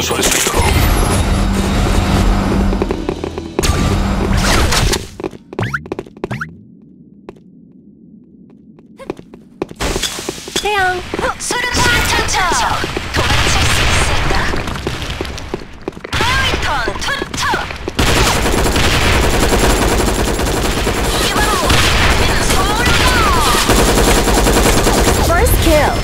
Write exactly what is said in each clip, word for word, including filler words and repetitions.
완수할 수 있도록. 태양 수류탄 투척. 도망칠 수 있을까? 하이턴 투척. 이바로 민소리다. First kill.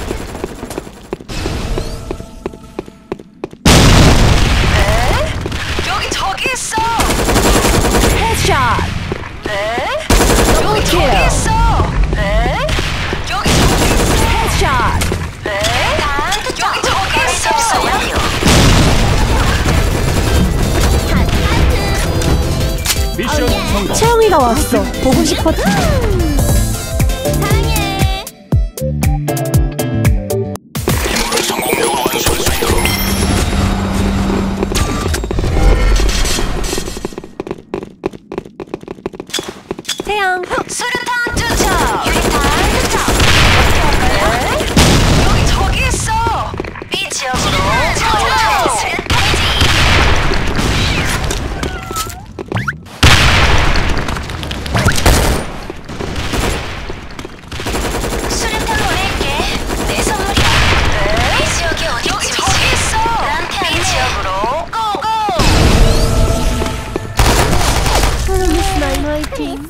에? 여기 저기 있어. Headshot. 에? 여기 저기 있어. 에? 여기 저기 있어. Headshot. 에? 여기 저기 있어. 미션 성공. 채영이가 왔어. 보고 싶었지. 사랑해. 임무를 성공적으로 완수할 수 있도록. 태양 수류탄 투척. 유리탄 투척. 어떻게 할까요? 여기 저기 있어. 이 지역으로 투척. 수류탄이지. 수류탄 보낼게. 내 선물이야. 이 지역이 어디 여기 저기 있어. 나한테 이 지역으로 고고. 사랑했어 나인 화이팅.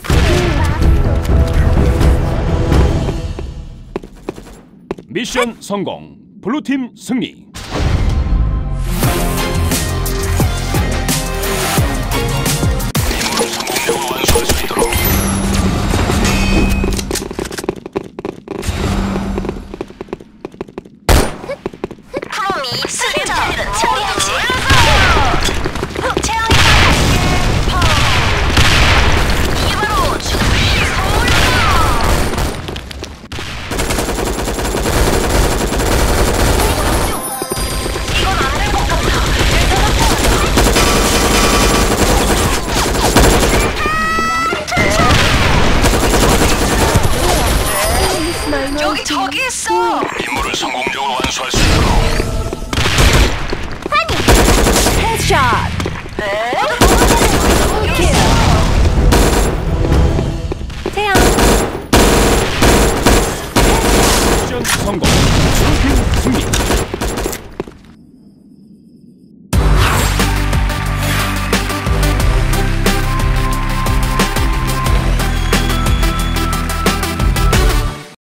미션 성공. 블루팀 승리. 임무를 성공적으로 완수할 수 있도록. 프로미 수류탄 처리하지. 채영이가 갈게. 펑. 이게 바로 죽음의 선물이다. 이건 안 될 것 같아. 나인 여기 화이팅. 저기 있어. 임무를 성공적으로 완수할 수 있도록. Headshot. 에?